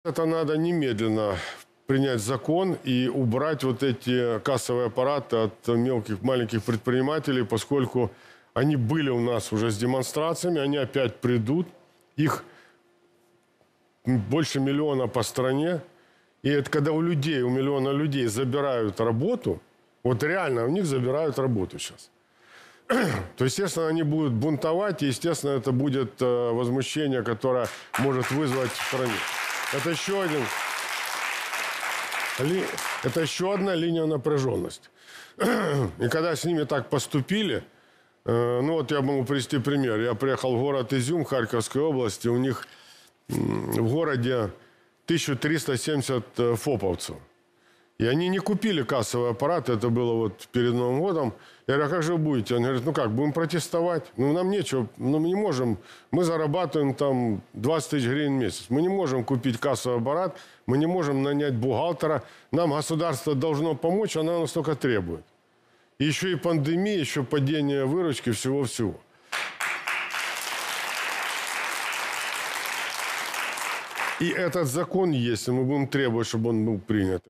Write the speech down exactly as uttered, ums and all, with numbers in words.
Это надо немедленно принять закон и убрать вот эти кассовые аппараты от мелких, маленьких предпринимателей, поскольку они были у нас уже с демонстрациями, они опять придут. Их больше миллиона по стране. И это когда у людей, у миллиона людей забирают работу, вот реально у них забирают работу сейчас. То, естественно, они будут бунтовать, и, естественно, это будет возмущение, которое может вызвать в стране. Это еще один... Это еще одна линия напряженности. И когда с ними так поступили, ну вот я могу привести пример. Я приехал в город Изюм Харьковской области, у них в городе тысяча триста семьдесят фоповцев. И они не купили кассовый аппарат, это было вот перед Новым годом. Я говорю, а как же вы будете? Он говорит, ну как, будем протестовать? Ну нам нечего, ну мы не можем, мы зарабатываем там двадцать тысяч гривен в месяц. Мы не можем купить кассовый аппарат, мы не можем нанять бухгалтера. Нам государство должно помочь, оно нас только требует. И еще и пандемия, еще падение выручки, всего-всего. И этот закон есть, и мы будем требовать, чтобы он был принят.